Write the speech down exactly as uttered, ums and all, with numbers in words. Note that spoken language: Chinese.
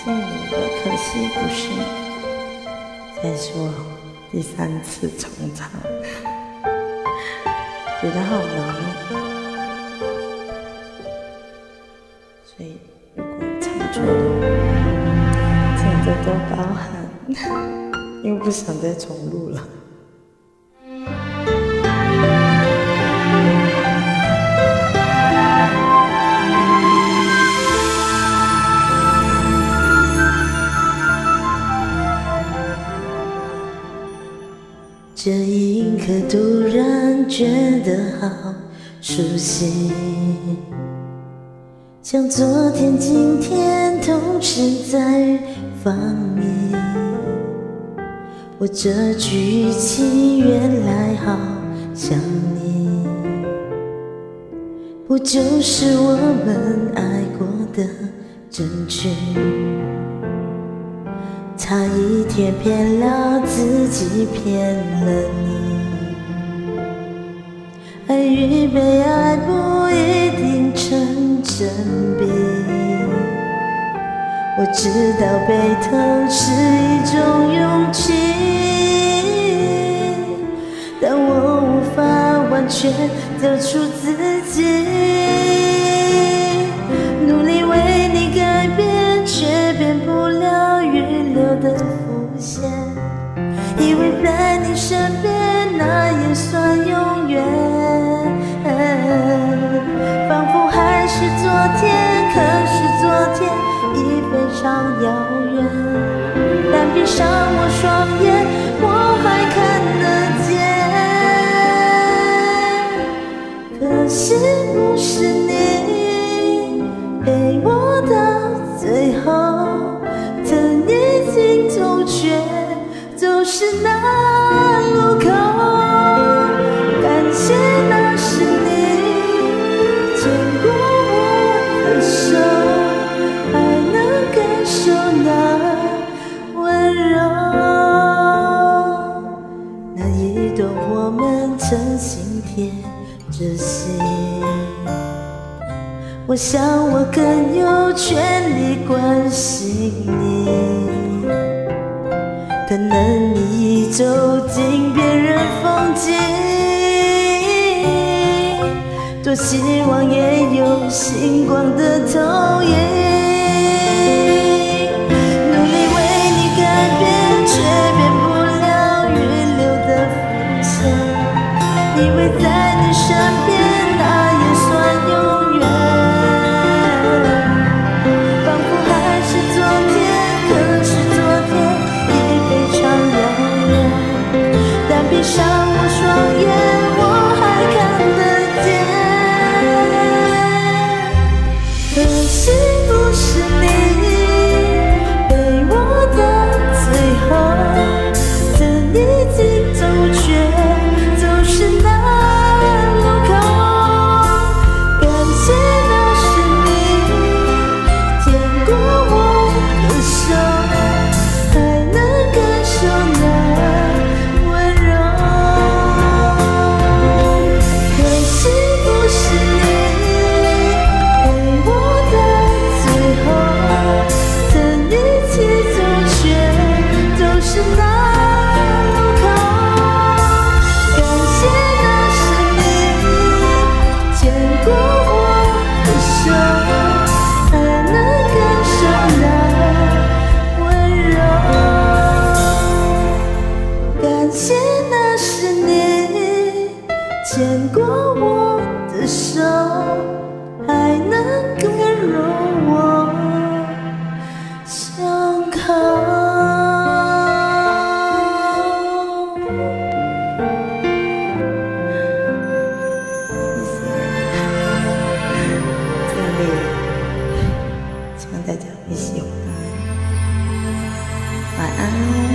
静茹的《可惜不是你》，再说第三次重唱，觉得好难哦。所以如果唱错的话，请多多包涵，因为不想再重录了。 这一刻突然觉得好熟悉，像昨天今天同时在放映。我这句语气原来好像你，不就是我们爱过的证据？差一天骗了自己，骗了你。爱与被爱不一定成正比，我知道背痛是一种勇气，但我无法完全走出自己。努力为你改变，却变不了预留的伏线，以为在你身边那也算永远，仿佛还是昨天，可是昨天已非常遥远。但闭上我双眼，我还看得见。可惜不是你陪我到最后，等已经走绝，就是那路口。感谢那是你牵过我的手，还能感受那温柔。那一段我们曾心贴着心，我想我更有权利关心你，可能你已走进别人风景，多希望也有星光的投影。努力为你改变，却变不了预留的伏线，以为在你身边那也算永远，仿佛还是昨天，可是昨天已非常遥远。但闭上我双眼，我还看得见。可惜不是你陪我到最后，等已经走绝，就是那路口。感谢那是你牵过我的手，还能感受那温柔。可惜不是你陪我到最后，等一起走绝，就是那路口。感谢那是你牵过我的手，还能感受那温柔。感谢那是你牵过我的手，还能更容我伤口。 尽力了，希望大家会喜欢。晚安。